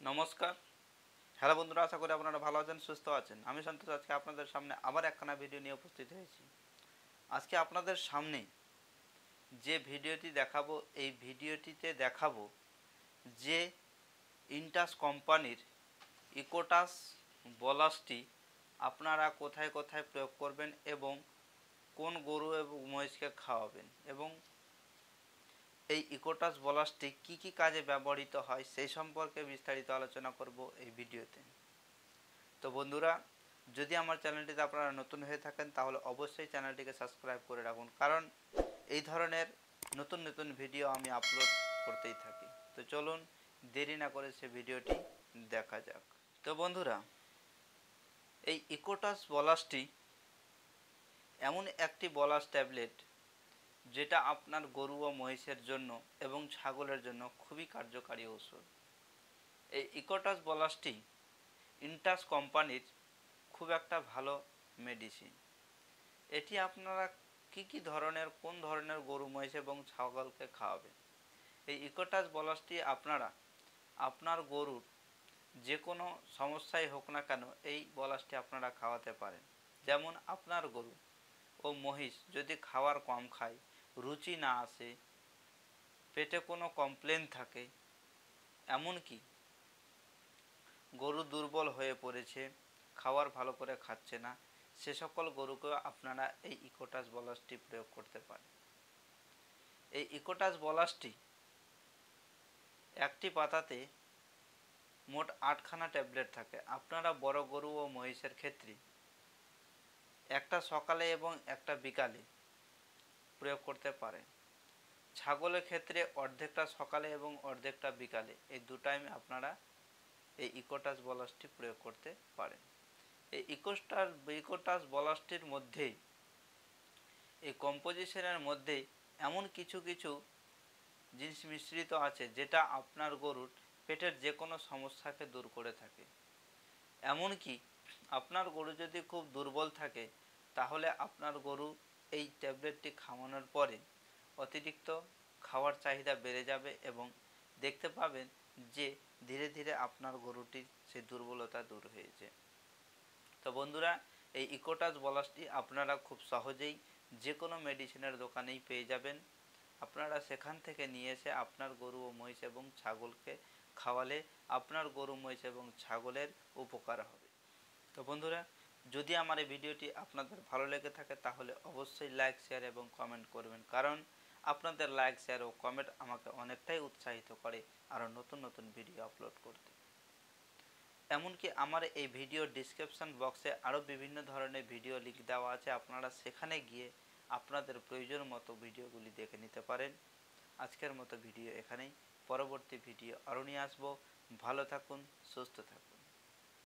নমস্কার। হ্যালো বন্ধুরা, আশা করি আপনারা ভালো আছেন, সুস্থ আছেন। আমি সন্তোষ আজকে আপনাদের সামনে আবার একখানা ভিডিও নিয়ে উপস্থিত হয়েছি। আজকে আপনাদের সামনে যে ভিডিওটি দেখাবো, এই ভিডিওটিতে দেখাবো যে ইন্টাস কোম্পানির ইকোটাস বলাসটি আপনারা কোথায় কোথায় প্রয়োগ করবেন এবং কোন গরু এবং মহিষকে খাওয়াবেন, এবং এই ইকোটাস বলাসটি কী কী কাজে ব্যবহৃত হয় সেই সম্পর্কে বিস্তারিত আলোচনা করব এই ভিডিওতে। তো বন্ধুরা, যদি আমার চ্যানেলটিতে আপনারা নতুন হয়ে থাকেন তাহলে অবশ্যই চ্যানেলটিকে সাবস্ক্রাইব করে রাখুন, কারণ এই ধরনের নতুন নতুন ভিডিও আমি আপলোড করতেই থাকি। তো চলুন দেরি না করে সে ভিডিওটি দেখা যাক। তো বন্ধুরা, এই ইকোটাস বলাসটি এমন একটি বলাস ট্যাবলেট যেটা আপনার গরু ও মহিষের জন্য এবং ছাগলের জন্য খুবই কার্যকারী ঔষধ। এই ইকোটাস বলাসটি ইন্টাস কোম্পানির খুব একটা ভালো মেডিসিন। এটি আপনারা কোন ধরনের গরু মহিষ এবং ছাগলকে খাওয়াবেন। এই ইকোটাস বলাসটি আপনারা আপনার গরুর যে কোনো সমস্যাই হোক না কেন এই বলাসটি আপনারা খাওয়াতে পারেন। যেমন আপনার গরু ও মহিষ যদি খাওয়ার কম খায়, রুচি না আসে, পেটে কোনো কমপ্লেন থাকে, এমনকি গরু দুর্বল হয়ে পড়েছে, খাওয়ার ভালো করে খাচ্ছে না, সে সকল গরুকেও আপনারা এই ইকোটাস বলাসটি প্রয়োগ করতে পারেন। এই ইকোটাস বলাসটি একটি পাতাতে মোট 8খানা ট্যাবলেট থাকে। আপনারা বড় গরু ও মহিষের ক্ষেত্রে একটা সকালে এবং একটা বিকালে প্রয়োগ করতে পারেন। ছাগলের ক্ষেত্রে অর্ধেকটা সকালে এবং অর্ধেকটা বিকালে, এই দু টাইমে আপনারা এই ইকোটাস বলাসটি প্রয়োগ করতে পারেন। এই ইকোটাস বলাসটির মধ্যে, এই কম্পোজিশনের মধ্যে এমন কিছু কিছু জিনিস মিশ্রিত আছে যেটা আপনার গরুর পেটের যে কোনো সমস্যাকে দূর করে থাকে। এমনকি আপনার গরু যদি খুব দুর্বল থাকে তাহলে আপনার গরু এই ট্যাবলেটটি খাওয়ানোর পরে অতিরিক্ত খাওয়ার চাহিদা বেড়ে যাবে এবং দেখতে পাবেন যে ধীরে ধীরে আপনার গরুটির সেই দুর্বলতা দূর হয়েছে। তো বন্ধুরা, এই ইকোটাস বলাসটি আপনারা খুব সহজেই যে কোনো মেডিসিনের দোকানেই পেয়ে যাবেন। আপনারা সেখান থেকে নিয়ে এসে আপনার গরু ও মহিষ এবং ছাগলকে খাওয়ালে আপনার গরু মহিষ এবং ছাগলের উপকার হবে। তো বন্ধুরা, যদি আমার এই ভিডিওটি আপনাদের ভালো লেগে থাকে তাহলে অবশ্যই লাইক, শেয়ার এবং কমেন্ট করবেন, কারণ আপনাদের লাইক, শেয়ার ও কমেন্ট আমাকে অনেকটাই উৎসাহিত করে আরও নতুন নতুন ভিডিও আপলোড করতে। এমনকি আমার এই ভিডিওর ডিসক্রিপশান বক্সে আরও বিভিন্ন ধরনের ভিডিও লিঙ্ক দেওয়া আছে, আপনারা সেখানে গিয়ে আপনাদের প্রয়োজন মতো ভিডিওগুলি দেখে নিতে পারেন। আজকের মতো ভিডিও এখানেই, পরবর্তী ভিডিও আরও নিয়ে আসবো। ভালো থাকুন, সুস্থ থাকুন।